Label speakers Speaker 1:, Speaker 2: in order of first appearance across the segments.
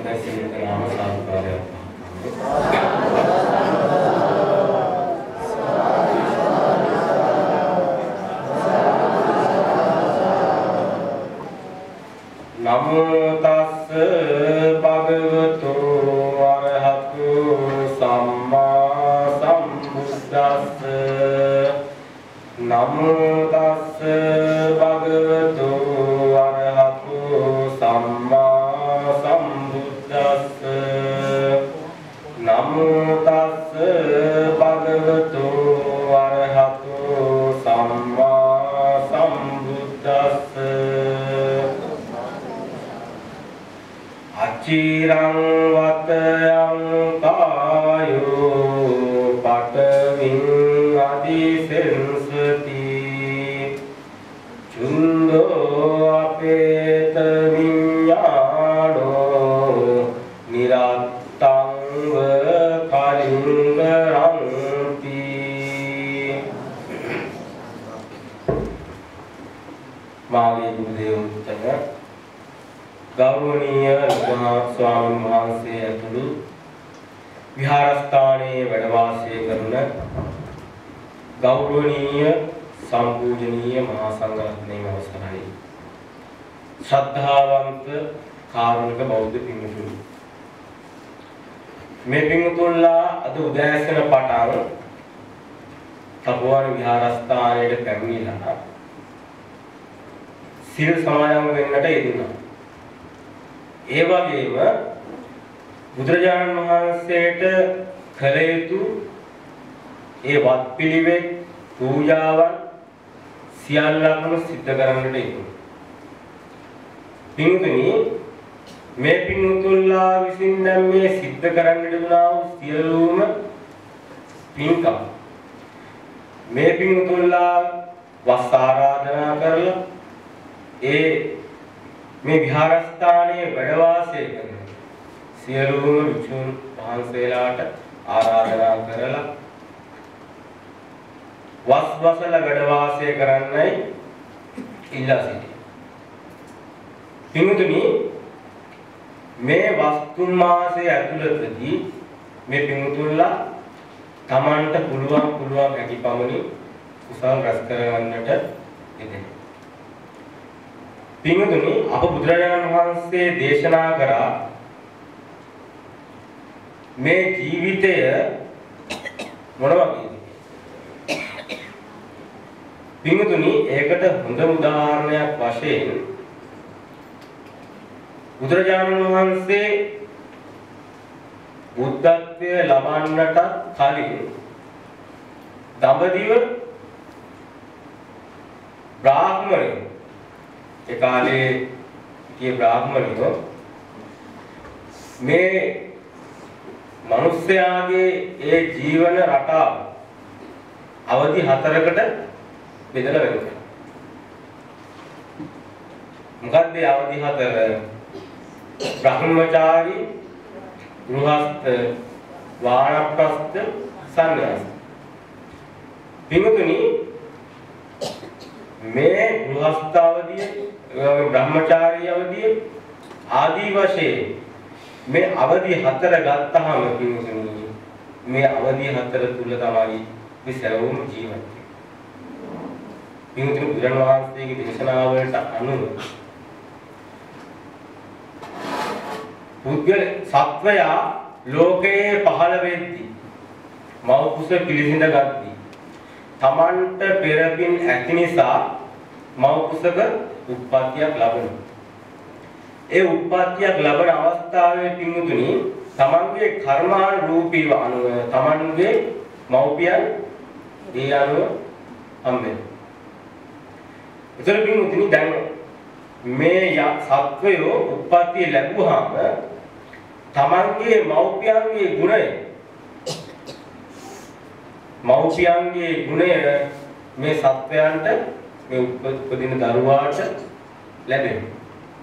Speaker 1: සිත නාම සාකාරයක් නමෝ තස්ස භගවතු අරහතු සම්මා සම්බුද්දස්ස නමෝ තස්ස භගවතු අරහතු සම්මා සම්බුද්දස්ස නමෝ තස්ස භගවතු අරහතු සම්මා සම්බුද්දස්ස අචිරං වතයං කායෝ පඨවින් අදිසෙන්සති චුන්දෝ අපේත විඤ්ඤාණෝ නිරත්තං ව කලින්ගරන්ති මාගේ ගුරු දේවෝත්තම ගෞරවනීය ස්වාමීන් වහන්සේ ඇතුළු විහාරස්ථානයේ වැඩ වාසය කරන ගෞරවනීය සම්පූජනීය මහා සංඝරත්නයේ අවසරයි ශ්‍රද්ධාවන්ත කාරුණික බෞද්ධ පින්වතුනි මේ පින්වතුන්ලා අද උදෑසන පටන් තපෝවන විහාරස්ථානයේ පැමිණිලා සිල් සමාදන් වෙන්නට යෙදුණා. ඒ වගේම බුදුරජාණන් වහන්සේට කළ යුතු ඒ වත්පිළිවෙත් පූජාවන් සියල්ලක්ම සිද්ධ කරන්නට යෙදුණා. පින්තුනි මේ පින්තුල්ලා විසින් දැන් මේ සිද්ධ කරන්නට යෙදුණා වූ සියලුම පින්කම් මේ පින්තුල්ලා වස් ආරාධනා කරලා ඒ මේ විහාරස්ථානයේ වැඩ වාසය කරන සියලුම විචුන් වහන්සේලාට ආරාධනා කරලා වස්වසල වැඩ වාසය කරන්නයි ඉල්ලා සිටියේ. පින්තුනි මේ වස්තුන් මාසයේ ඇතුළතදී මේ පින්තුල්ලා තමන්ට පුළුවන් හැකි පමණින් කුසල් රැස් කරගන්නට යෙදෙනවා. පින්වතුනි අප බුදුරජාණන් වහන්සේ දේශනා කරා මේ ජීවිතය මොන වගේද? පින්වතුනි ඒකට හොඳ උදාහරණයක් වශයෙන් බුදුරජාණන් වහන්සේ බුද්ධත්වය ලබන්නට කලින් දඹදිව බ්‍රාහ්මණය ඒ කාලේ සිටිය බ්‍රාහ්මණයෝ මේ මිනිස්යාගේ ඒ ජීවන රටාව අවදි 4කට බෙදලා වෙනවා. මොකද්ද අවදි 4? බ්‍රහ්මචාරී, ගෘහස්ත, වානප්‍රස්ත, සන්න්‍යාස. පින්වතුනි මේ ගෘහස්ත අවදිය, බ්‍රහ්මචාරී අවදිය ආදී වශයෙන් මේ අවදි 4 ගත්තාම පින්වතුනි මේ අවදි 4 තුල තමයි මේ සැවුම් ජීවත් වෙන්නේ. පින්වතුනි බුදුරජාණන් වහන්සේගේ දේශනාවලට අනුව පුද්ගල සත්වයා ලෝකයේ පහළ වෙද්දී මව් කුස පිළිසිඳ ගද්දී තමන්ට පෙරපින් ඇති නිසා මව් කුසක උත්පත්තියක් ලබනවා. ඒ උත්පත්තියක් ලබන අවස්ථාවේ පින්වතුනි තමන්ගේ කර්මානුරූපීව අනුව තමන්ගේ මව්පියන් ඒ අනුව හම්බෙනවා. ඒතර පින්වතුනි දැන් මේ සත්වයෝ උත්පත්තිය ලැබුවාම තමන්ගේ මව්පියන්ගේ ගුණය මේ සත්වයන්ට මේ උපදින දරුවාට ලැබෙනවා.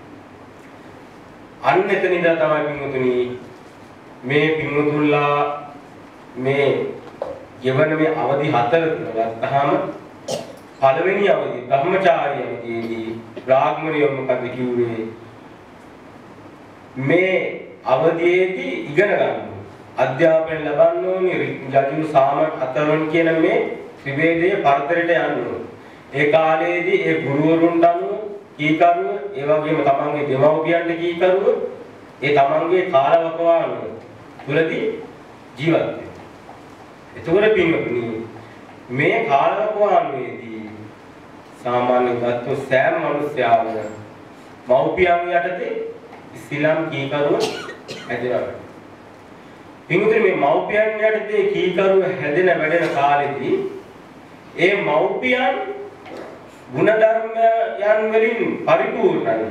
Speaker 1: අන්න එතනින්ද තමයි පින්වතුනි මේ පින්වතුන්ලා මේ ජීවන මේ අවදි 4 ගත්තාම පළවෙනි අවදි බ්‍රහ්මචාරී අවදියේදී බ්‍රාහ්මණයෝ මොකද කිව්වේ මේ අවදියේදී ඉගෙන ගන්න ඕනේ. අධ්‍යාපනය ලබන්න ඕනේ. යජුරු සාම අතරවන් කියන මේ ත්‍රිවේදයේ පරතරයට යන්න ඕනේ. ඒ කාලයේදී ඒ ගුරුවරුන්ට අනුව කීකරුව, ඒ වගේම තමන්ගේ දෙමව්පියන්ට කීකරුව, ඒ තමන්ගේ කාලවකවානුව තුලදී ජීවත් වෙනවා. එතකොට පින්වතුනි මේ කාලවකවානුවේදී සාමාන්‍ය ගත්ත සෑම මිනිස්යාම මව්පියන් යටතේ ඉස්ලාම් කීකරුව හැදෙනවා. පින්වතුනි මේ මව්පියන් යටතේ කීකරුව හැදෙන වැඩෙන කාලෙදී ඒ මව්පියන් ගුණධර්මයන් වලින් පරිපූර්ණයි.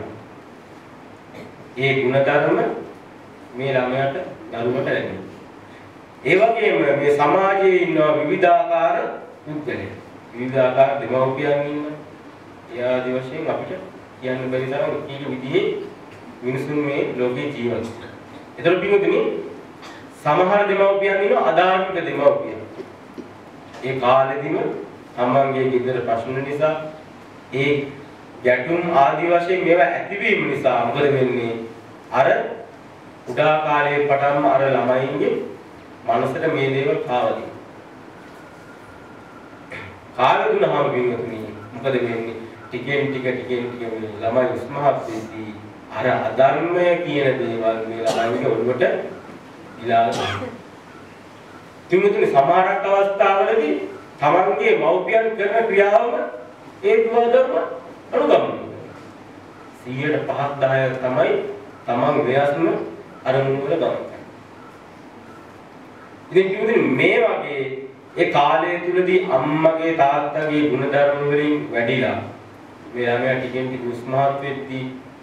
Speaker 1: ඒ ගුණධර්ම මේ ළමයාට දරුවට ලැබෙනවා. ඒ වගේම මේ සමාජයේ ඉන්න විවිධාකාර පුද්ගලයන්, විවිධාකාර දෙමව්පියන් ඉන්නවා. ඒ ආදි වශයෙන් අපිට කියන්න බැරි තරම් කීක විදිහේ මිනිසුන් මේ ලෝකේ ජීවත් වෙනවා. ඒතර පිටුතුනි සමහර දෙමව්පියන් ඉන්නවා අධාර්මික දෙමව්පියන්. ඒ කාලෙදිම තමන්ගේ ගෙදර ප්‍රශ්න නිසා ඒ ගැටුම් ආදි වශයෙන් මේවා ඇතිවීම නිසා මොකද වෙන්නේ? අර උඩා කාලයේ පටන්ම අර ළමයින්ගේ මනසට මේ දේවල් කාවදී. කාල දුනහම පින්වතුනි මොකද වෙන්නේ? ටිකෙන් ටික මේ ළමයි උස්මහත් වෙද්දී අර අධර්මය කියන දේවල් මේ ළමයින්ගේ ඔළුවට ඉලා පින්වතුනි සමහරක් අවස්ථාවලදී තමන්ගේ මව්පියන් කරන ක්‍රියාවම ඒ දුවදම අනුගමනය කරනවා. 100ට 5-10 තමයි තමන් ව්‍යාසම අරමුණු වල ගමන් කරන්නේ. ඉතින් කිව්වොත් මේ වගේ ඒ කාලය තුලදී අම්මගේ තාත්තගේ ගුණධර්ම වලින් වැඩිලා මේ ළමයා ටිකෙන් ටික උස්මහත් වෙද්දී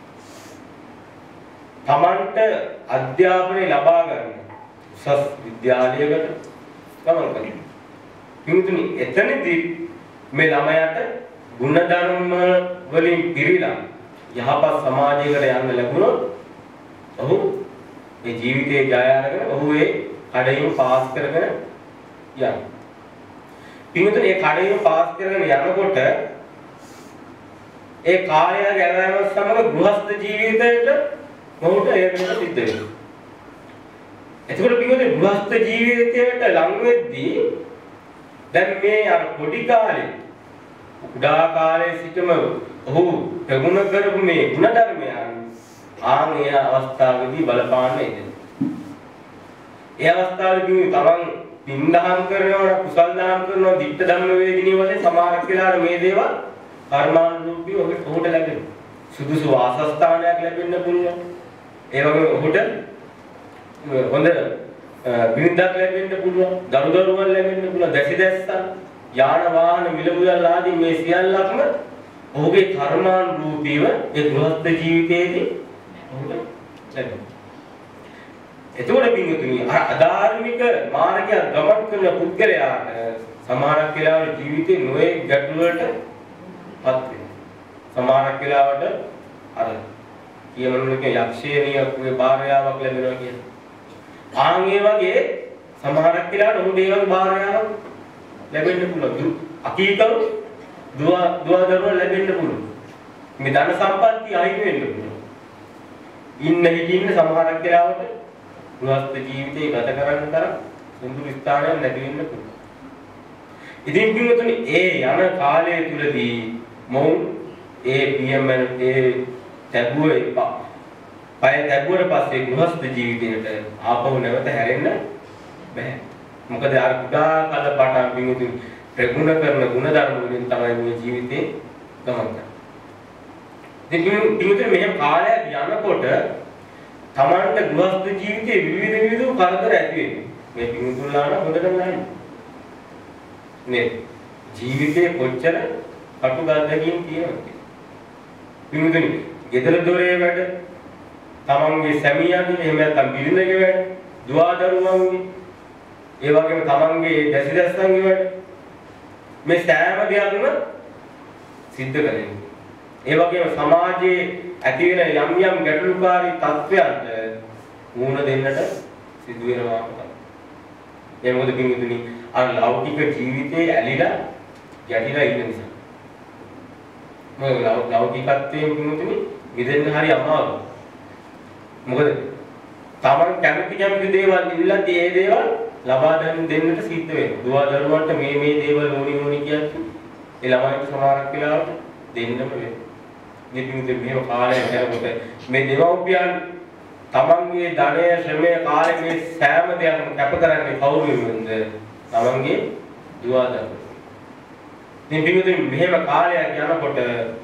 Speaker 1: තමන්ට අධ්‍යාපනය ලබා ගන්න උසස් විද්‍යාලයකට ගමන් කරනවා. පින්තුනි එතනදී මේ ළමයාට ගුණධර්ම වලින් පිරීලා යහපත් සමාජයකට යන්න ලැබුණොත් ඔහු මේ ජීවිතේ ජය අරගෙන ඔහු ඒ කඩයිම පාස් කරගෙන යනවා. පින්තුනි මේ කඩයිම පාස් කරගෙන යනකොට ඒ කාලය ගැලවීම සමග ගෘහස්ත ජීවිතයට මොහොත ඒක සිද්ධ වෙනවා. එතකොට පින්තුනි ගෘහස්ත ජීවිතයට ලං වෙද්දී දැන් මේ අර පොඩි කාලේ උඩා කාලේ සිටම ඔහු ප්‍රගුණ කරපු මේ ගුණධර්මයන් ආන්ගේ අවස්ථාවේදී බලපාන්න ඉදෙනවා. ඒ අවස්ථාවේදී තමන් පින්දහම් කරනවා, කුසල් දහම් කරනවා, දිට්ඨ ධම්ම වේදිනිය වශයෙන් සමාරක් වෙලාට මේ දේවල් කර්මානුරූපීව ඔහුට ලැබෙනවා. සුදුසු වාසස්ථානයක් ලැබෙන්න පුළුවන්. ඒ වගේම ඔහුට හොඳ බිරිඳක් ලැබෙන්න පුළුවන්, දරුදරුවන් ලැබෙන්න පුළුවන්, දැසිදැස්සන්, යාන වාහන මිල මුදල් ආදී මේ සියල්ලක්ම ඔහුගේ කර්මානුරූපීව ඒ ගෘහස්ත ජීවිතයේදී ඔහුට ලැබෙනවා. එතකොට පින්වතුනි අර අධාර්මික මාර්ගය ගමන් කරන පුද්ගලයාට සමහරක් වෙලාවට ජීවිතේ නොයේ ගැටලු වලටපත් වෙනවා. සමහරක් වෙලාවට අර කියමනුලක යක්ෂයනියකුගේ භාර්යාවක් ලැබෙනවා කියන්නේ. ආන් ඒ වගේ සමහරක් වෙලාවට ඔහුට ඒ වගේ භාර්යාවක් ලැබෙන්න පුළුවන්. අකීකරු දුවදරුවන් ලැබෙන්න පුළුවන්. මේ ධන සම්පත්තිය අයිති වෙන්න පුළුවන්. ඉන්න හිටින්න සමහරක් වෙලාවට ගෘහස්ත ජීවිතේ ගත කරන්න තරම් සුන්දර ස්ථානයක් නැති වෙන්න පුළුවන්. ඉතින් පින්වතුනි ඒ යන කාලය තුලදී මොවුන් ඒ පියමල් ඒ තැබුවේ පය තැබුවට පස්සේ ගෘහස්ත ජීවිතයට ආපහු නැවත හැරෙන්න බෑ. මොකද අර කුඩා කල පටන් පින්වතුනි ප්‍රගුණ කරන ගුණධර්ම වලින් තමයි මේ ජීවිතේ ගමන් කරන්නේ. ඉතින් පින්වතුනි මෙහෙම කාලයක් යනකොට තමන්ට ගෘහස්ත ජීවිතයේ විවිධ කරදර ඇති වෙනවා. මේ පින්තුල්ලාන හොඳටම නැහැ. නේ ජීවිතේ කොච්චර කටුගතකින් තියෙනවද? පින්තුනි ගෙදර දොරේ වැඩ, තමන්ගේ සැමියාගේ එහෙම නැත්නම් බිරිඳගේ වැඩ, දුවදරුවන්ගේ, ඒ වගේම තමන්ගේ දැසිදස්සන්ගේ වැඩ මේ සෑම දෙයක්ම සිද්ධ කරන්නේ. ඒ වගේම සමාජයේ ඇති වෙන යම් ගැටලුකාරී තත්ත්වයන්ට මුහුණ දෙන්නට සිදු වෙනවා තමයි. ඒ මොකද පින්තුනි අර ලෞකික ජීවිතේ ඇලිලා ගැටිලා ඉන්න නිසා. මොකද ලෞකිකත්වයෙන් පින්තුනි මිදෙන්න හරි අමාරුයි. මොකද තමන් කැමති දේවල් ඉල්ලද්දී ඒ දේවල් ලබා දෙන්නට සිද්ධ වෙනවා. දුවා දරුවන්ට මේ දේවල් ඕනි කියද්දි ඒ ළමයින්ට සමහරක් වෙලාවට දෙන්නම වෙනවා. නිදිමුදේ මේව කාලයක් යනකොට මේ දෙමව්පියන් තමන්ගේ ධනය, ශ්‍රමය, කාලය මේ සෑම දෙයක්ම කැප කරන්නේ කවුරු වෙනුවෙන්ද? තමන්ගේ දුවා දරුවෝ. නිදිමුදේ මෙහෙම කාලයක් යනකොට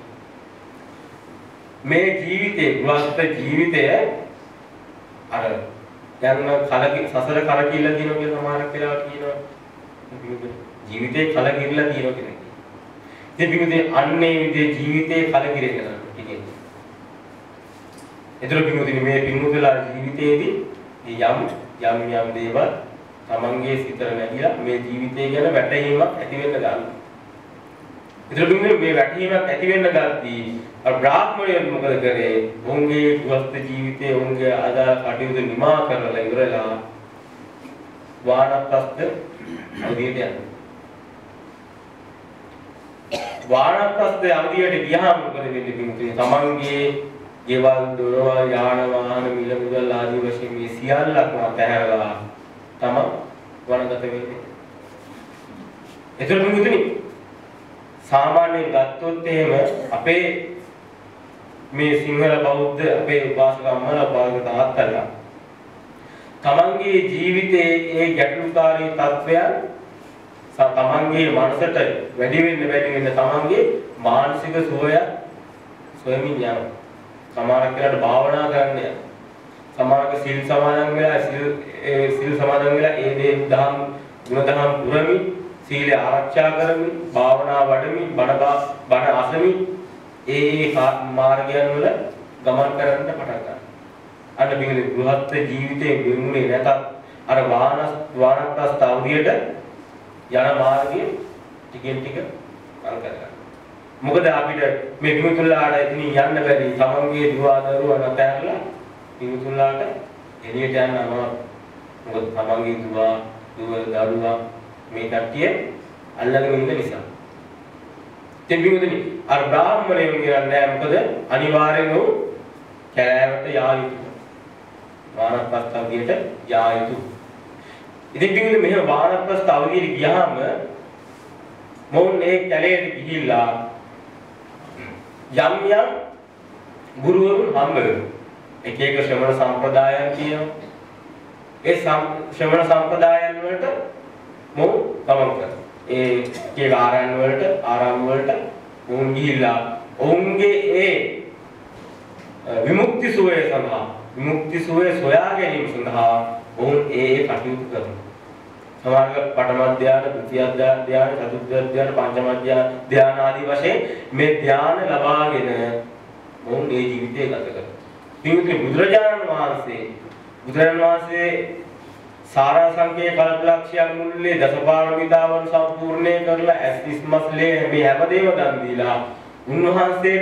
Speaker 1: මේ ජීවිතේ, ගෘහස්ත ජීවිතය අර යන සසර කරකිලා දිනන කියන සමහරක් වෙලාවට කියනවා ජීවිතේ කලකිරලා දිනන කෙනෙක්. ඉතින් බිමුදේ අන්නේ විදිහේ ජීවිතේ කලකිරෙන්න කියන්නේ. ඒතර බිමුදේ මේ බිමුදලා ජීවිතේදී යම් දේවල් තමන්ගේ සිතට නැගිලා මේ ජීවිතය ගැන වැටහීමක් ඇති වෙන්න ගන්නවා. ඒතර බිමුදේ මේ වැටහීමක් ඇති වෙන්න ගත්තී අර බ්‍රාහ්මණයන් මොකද කරේ? උන්ගේ ගෘහස්ත ජීවිතයේ උන්ගේ අදාළ කටයුතු නිමා කරලා ඉවරලා වානප්‍රස්ත අවධියට යනවා. වානප්‍රස්ත අවධියට ගියාම මොකද වෙන්නේ පිටුනේ? තමන්ගේ ගෙවල් දොරවල් යාන වාහන මිල මුදල් ආදී වශයෙන් මේ සියල්ලක්ම අතහැරලා තම වනගත වෙන්නේ. ඒතර පිටුනේ සාමාන්‍යයෙන් ගත්තොත් එහෙම අපේ මේ සිංහල බෞද්ධ අපේ උපාසක අම්මලා උපාසක තාත්තලා තමන්ගේ ජීවිතයේ ඒ ගැටලුකාරී තත්ත්වයන් තමන්ගේ මනසට වැඩි වෙන්න තමන්ගේ මානසික සුවය සොයමින් යනවා. සමහරක් වෙලාවට භාවනා කරන්න යනවා. සමහරක සිල් සමාදන් වෙලා ඒ දේ දහම් ගුණ දහම් පුරමින් සීලය ආරක්ෂා කරමින් භාවනා වඩමින් බණ අසමින් ඒ මාර්ගයන් වල ගමන් කරන්න පටන් ගන්නවා. අන්න බින්දුවේ ගෘහස්ත ජීවිතයේ බින්දුනේ නැතත් අර වානප්‍රස්ත අවධියට යන මාර්ගය ටිකෙන් ටික අල් කරගන්න. මොකද අපිට මේ බින්දුලාට එතනින් යන්න බැරි තමන්ගේ දුවදරුවන් අතහැරලා බින්දුලාට එළියට යන්න අමාරුයි. මොකද තමන්ගේ දුවදරුවා මේ කට්ටිය අල්ලගෙන ඉන්න නිසා. දෙවියෝදනි අර බ්‍රාහ්මණයෝ කියන්නේ මොකද අනිවාර්යෙන්ම කැලෑවට යා යුතුයි. වානප්‍රස්ත අවධියට යා යුතුයි. ඉතින් බින්දුවේ මෙහෙම වානප්‍රස්ත අවධියට ගියාම මොවුන් ඒ කැලේට ගිහිල්ලා යම් ගුරුවරුන් හම්බ වෙනවා. එක ශ්‍රමණ සම්ප්‍රදායන් කියනවා. ඒ ශ්‍රමණ සම්ප්‍රදායන් වලට මොවුන් ගමන් කරනවා. ඒ ආරාම වලට උන් ගිහිල්ලා ඔවුන්ගේ ඒ විමුක්ති සුවය සොයා ගැනීම සඳහා ඔවුන් ඒ කටයුතු කරනවා. සමහරවිට පඨම ධ්‍යාන, ද්විතිය ධ්‍යාන, චතුර්ථ ධ්‍යාන, පංචම ධ්‍යාන ආදී වශයෙන් මේ ධ්‍යාන ලබාගෙන ඔවුන් ඒ ජීවිතය ගත කරනවා. පින්විතේ බුදුරජාණන් වහන්සේ සාරාංශකයේ කල්පලක්ෂයන් මුල්ලේ දසපාරමිතාවන් සම්පූර්ණේ කරලා ඇස් ඉස්මස්ලේ මේ හැමදේම දන් දීලා උන්වහන්සේට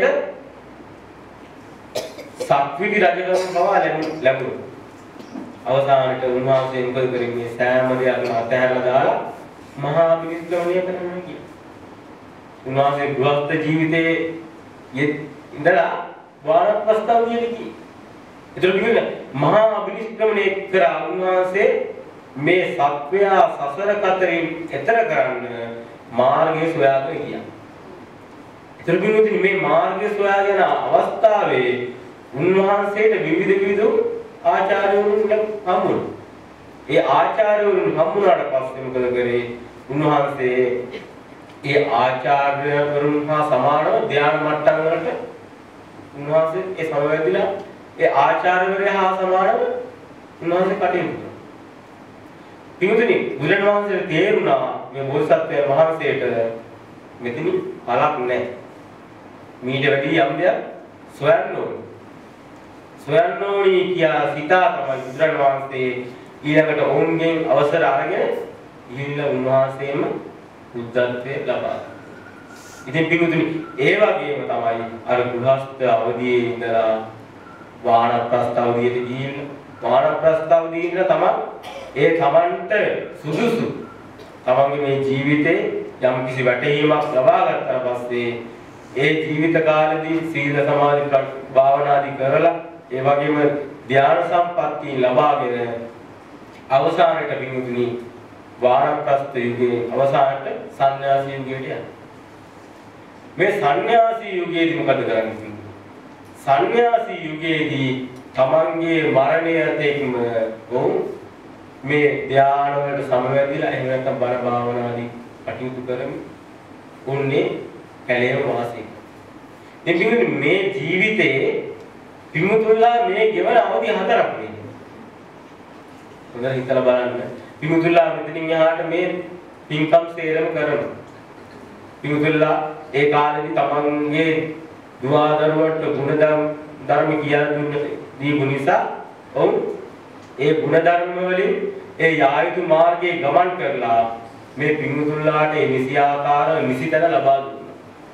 Speaker 1: සක්විති රජකම පවා ලැබුණා. අවසානයේ උන්වහන්සේ මොකද කරන්නේ? සෑම දෙයක්ම අතහැරලා දාලා මහා විනිශ්චය කරනවා කියන්නේ. උන්වහන්සේ ගෘහස්ත ජීවිතයේ ඉඳලා වානප්‍රස්ථාවියට ගියේ. ඒතර කියන්නේ මහා අභිනිෂ්ක්‍රමණය කරා උන්වහන්සේ මේ සත්වයා සසර කතරින් එතර කරන්න මාර්ගය සොයාගෙන ගියා. ඒතර කියන්නේ මේ මාර්ගය සොයාගෙන අවස්ථාවේ උන්වහන්සේට විවිධ ආචාර්යවරුන් හම්බුණා. ඒ ආචාර්යවරුන් හම්බුනාට පස්සේ මොකද කරේ? උන්වහන්සේ ඒ ආචාර්යවරුන් හා සමානව ධ්‍යාන මට්ටම් වලට උන්වහන්සේ ඒ සමවැදිලා ඒ ආචාර්යවරයා හා සමානව උන්වහන්සේ කටයුතු කළා. පිටුදින බුදුරජාණන් වහන්සේට තේරුණා මේ බෝසත්ත්වයන් වහන්සේට මෙතන පළක් නැහැ. මීට වැඩි යම් දෙයක් සොයන්න ඕනේ. සොයන්න ඕනි කියා සිතා තමයි බුදුරජාණන් වහන්සේ ඊළඟට ඔවුන්ගෙන් අවසර අරගෙන ගිහිල්ලා උන්වහන්සේම බුද්ධත්වයේ ලබා. ඉතින් පිටුදින ඒ වගේම තමයි අර ගෘහස්ත අවදියේ ඉඳලා වානප්‍රස්ත අවධියට ගිහිල්ලා වානප්‍රස්ත අවධියේ තමයි ඒ තමන්ට සුදුසු තමන්ගේ මේ ජීවිතේ යම් කිසි වැටහීමක් ලබා ගත්තා පස්සේ ඒ ජීවිත කාලෙදී සීල සමාධි භාවනාදී කරලා ඒ වගේම ධ්‍යාන සම්පatti ලබාගෙන අවසානට පින්වතුනි වානප්‍රස්ත යුගයේ අවසානට සංන්‍යාස යුගයට යනවා. මේ සංන්‍යාස යුගයේදී මොකද කරන්නේ? සංන්‍යාස යුගයේදී තමන්ගේ මරණය තෙක්ම මේ ධ්‍යාන වලට සමවැදිලා එහෙම නැත්නම් බණ භාවනාදී කටයුතු කරමින් උන්නේ කැලේ වාසය. ඉතින් මේ ජීවිතේ පිමුතුල්ලා මේ ගෙවන අවදි හතරක් නේ. හොඳට හිතලා බලන්න. පිමුතුල්ලා මෙතනින් එහාට මේ පින්කම් සේරම කරනවා. පිමුතුල්ලා ඒ කාලේදී තමන්ගේ දුවදරුවට ගුණධර්ම කියලා දුන්න දීපු නිසා ඔව් ඒ ගුණධර්ම වලින් ඒ යායුතු මාර්ගයේ ගමන් කරලා මේ පිමුතුල්ලාට ඒ නිසි ආකාර නිසිතන ලබා දුන්නා.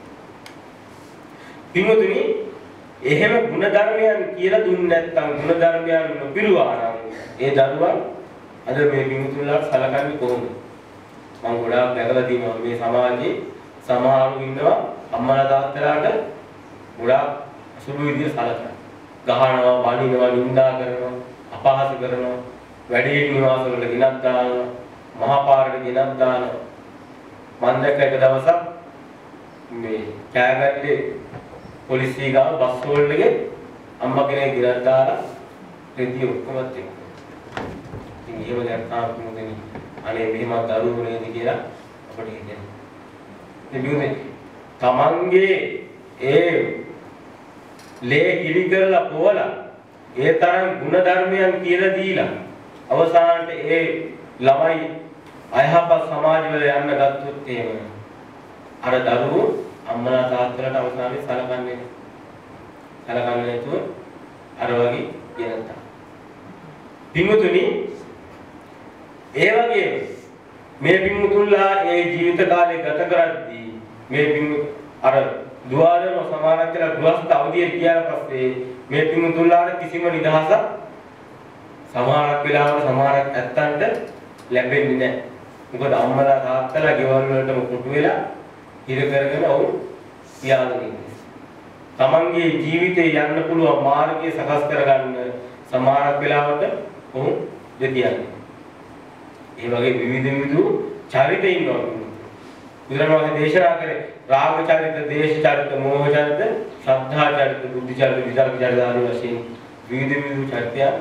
Speaker 1: පිමුතුනි එහෙම ගුණධර්මයන් කියලා දුන්නේ නැත්නම් ගුණධර්මයන් නොපිරුවා නම් ඒ දරුවා අද මේ පිමුතුල්ලාට සලකන්නේ කොහොමද? මම ගොඩාක් දැකලා තියෙනවා මේ සමාජයේ සමහරු ඉන්නවා අම්මලා තාත්තලාට ගොඩාක් සුළු විදියට සලකනවා. ගහනවා, බනිනවා, නිඳා කරනවා, අපහාස කරනවා, වැඩි නිවාස වල ගෙනත් දානවා, මහා පාරට ගෙනත් දානවා. මම දැක්ක එක දවසක් මේ කෑගල්ලේ පොලිසිය ගාව බස් වලටගේ අම්මා කෙනෙක් ගෙනත් දාලා රෙදි ඔක්කොමත් එක්ක. ඉතින් එහෙම දැක්කාම මොකද අනේ මෙහෙම දරුවෝ නේද කියලා අපිට හිතෙනවා. ඉතින් තමන්ගේ ඒ ලේ කිලි කරලා පොවලා ඒ තරම් ගුණ ධර්මයන් කියලා දීලා අවසානට ඒ ළමයි අයහපත් සමාජවල යන්න ගත්තොත් එහෙම අර දරුවෝ අම්මලා තාත්තලාට අවසානයේ සලකන්නේ නැතුව අර වගේ ගෙනත්තා. පින්වතුනි ඒ වගේ මේ පින්වතුන්ලා ඒ ජීවිත කාලේ ගත කරද්දී මේ අර දුවාදම සමානක් කියලා ගෘහස්ත අවදියට ගියාට පස්සේ මේ පින්වතුන්ලාට කිසිම නිදහසක් සමහරක් වෙලාවට සමහරක් ඇත්තන්ට ලැබෙන්නේ නැහැ. මොකද අම්මලා තාත්තලා ගෙවල් වලටම කොටු වෙලා ඉර කරගෙන වුන් තියාගෙන ඉන්නේ. තමන්ගේ ජීවිතේ යන්න පුළුවන් මාර්ගය සකස් කරගන්න සමහරක් වෙලාවට වුන් දෙතියන්නේ. ඒ වගේ විවිධ චරිත ඉන්නවා. බුදුරණවහන්සේ දේශනා කරේ රාග චරිත, දේශ චරිත, මෝහ චරිත, ශ්‍රද්ධා චරිත, බුද්ධ චරිත, විචාර චරිත ආදී වශයෙන් විවිධ චරිතයන්.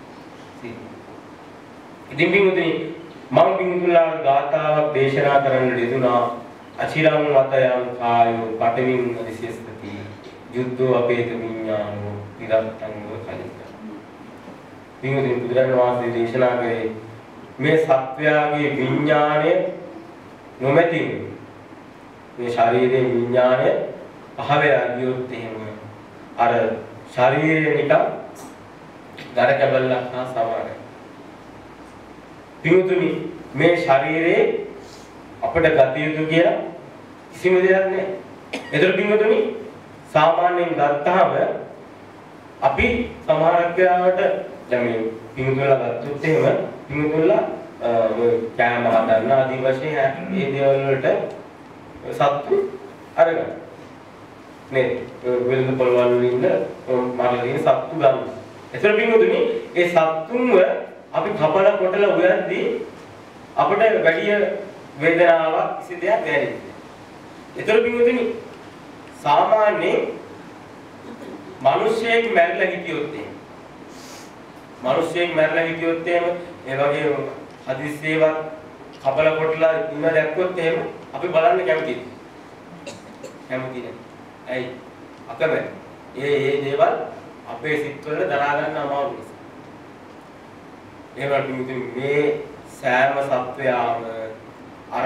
Speaker 1: ඉතින් පින්වතුනි මම පින්තුලා ගාථාවක් දේශනා කරන්න යෙදුනා. අචිරං වතයන් කායෝ පඨවින් අදිශේෂති යුද්ධෝ අපේත විඥානෝ විරත්තං වකලිත. පින්වතුනි බුදුරණවහන්සේ දේශනා කරේ මේ සත්වයාගේ විඥාණය නොමැති මේ ශරීරයේ විඥාණය පහවෙලා ගියොත් එහෙම අර ශරීරය නිකන් දර කැබල්ලක් හා සමානයි. පින්වතුනි මේ ශරීරයේ අපිට ගත යුතු කියලා කිසිම දෙයක් නැහැ. ඒතර පින්වතුනි සාමාන්‍යයෙන් ගත්තාම අපි සමහරක් වෙලාවට දැන් මේ පින්වතුන්ලා ගත්තොත් එහෙම පින්වතුන්ලා කෑම හදන්න ආදී වශයෙන් මේ දේවල් වලට සත්තු අරගන්න. මේ වෙළඳ පොළවල් වල ඉන්න මාළේ ඉන්න සත්තු ගන්න. ඒතර පින්වතුනි ඒ සත්තුන්ව අපි කපලා කොටලා උයද්දී අපිට වැඩි වේදනාවක් කිසි දෙයක් දැනෙන්නේ. ඒතර පින්වතුනි සාමාන්‍යයෙන් මිනිස්සෙක් මැරිලා හිටියොත් එහෙම ඒ වගේ හදිස්සියවත් කපලා කොටලා ඉන්න දැක්කොත් එහෙම අපි බලන්න කැමතියි. කැමති නෑ. ඇයි? අකමැති. ඒ දේවල් අපේ සිත්වල දරා ගන්න අමාරු නිසා. ඒවට මේ සෑම සත්වයාම අර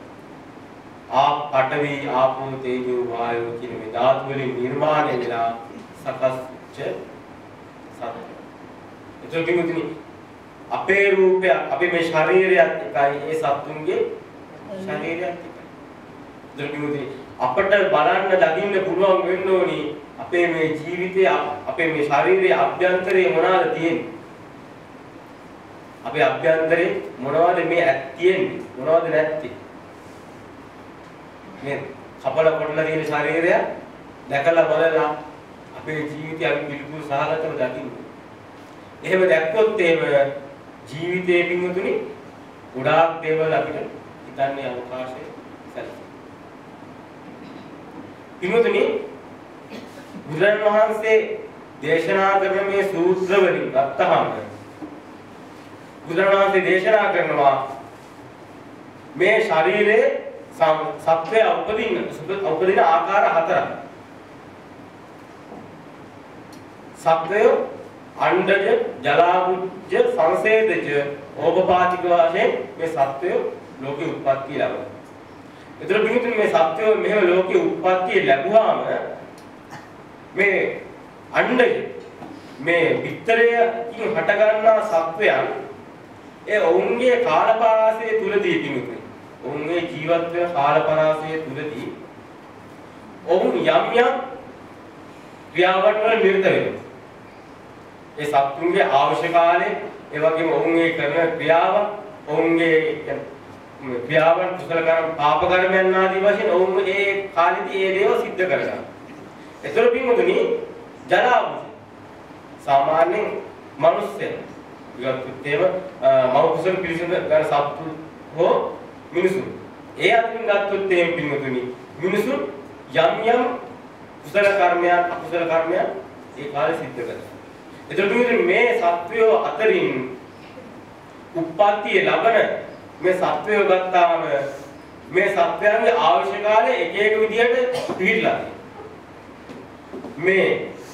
Speaker 1: පඨවි ආපෝ තේජෝ වායෝ කියන මේ ධාතු වලින් නිර්මාණය වෙලා සකස්ච්ච සත්‍ය. ඒකෙ පිටුතුනි අපේ රූපය අපේ මේ ශරීරයත් එකයි ඒ සත්තුන්ගේ ශරීරයත් එකයි. ඒකෙ අපට බලන්න දකින්න පුළුවන් වෙන්න ඕනි අපේ මේ ජීවිතය අපේ මේ ශරීරයේ අභ්‍යන්තරයේ මොනවාද තියෙන්නේ? අපේ අභ්‍යන්තරේ මොනවද මේ තියෙන්නේ මොනවද නැත්තේ? මේ කපලා කොටලා තියෙන ශරීරය දැකලා බලලා අපේ ජීවිතය අපි පිළිකුල් සහගතව දකින්න. එහෙම දැක්කොත් එහෙම ජීවිතයේ පින්වතුනි ගොඩාක් දේවල් අපිට හිතන්නේ අවකාශය සැලසෙනවා. පින්වතුනි බුදුන් වහන්සේ දේශනා කරන මේ සූත්‍ර වලින් ගත්තහම බුදුන් වහන්සේ දේශනා කරනවා මේ ශරීරයේ සත්වය උපදින ආකාර හතරක්. සත්වය අණ්ඩජ, ජලාබුජ්ජ, සංසේදජ, ඕපපාතික වශයෙන් මේ සත්වය ලෝකෙ උත්පත්ති ලැබුවා. ඒතර පිටුතුනේ මේ සත්වය මෙහෙම ලෝකෙ උත්පත්ති ලැබුවාම මේ අණ්ඩජ මේ විතරයෙන් හට ගන්නා සත්වයන් ඒ ඔවුන්ගේ කාලපරාසය තුලදී පිටුතුනේ ඔවුන්ගේ ජීවත් වෙන කාලපරාසය තුලදී ඔවුන් යම් ක්‍රියාවන් වල නිරත වෙනවා. ඒ සත්තුන්ගේ අවශ්‍ය කාලේ ඒ වගේම ඔවුන්ගේ කරන ක්‍රියාව ඔවුන්ගේ ක්‍රියාවන් කුසල කර්ම පාප කර්මයන් ආදී වශයෙන් ඔවුන් ඒ කාලෙදී ඒ දේවල් සිද්ධ කරගන්නවා. ඒතර පින්වතුනි ජලාබුජ සාමාන්‍යයෙන් මිනිස්සෙන් ඊගොත් ඒව මව කුසල පිළිසඳ ගන්න සත්තු හෝ මිනිසුන් ඒ අතරින් ගත්තොත් එහෙම පින්වතුනි මිනිසුන් යම් කුසල කර්මයන් අකුසල කර්මයන් ඒ කාලේ සිද්ධ කරනවා. එතකොට මේ සත්වයෝ අතරින් උප්පත්තිය ලබන මේ සත්වයෝ ගත්තාම මේ සත්වයන්ගේ අවශ්‍ය කාලේ එක එක විදිහට පිළිලා තියෙනවා. මේ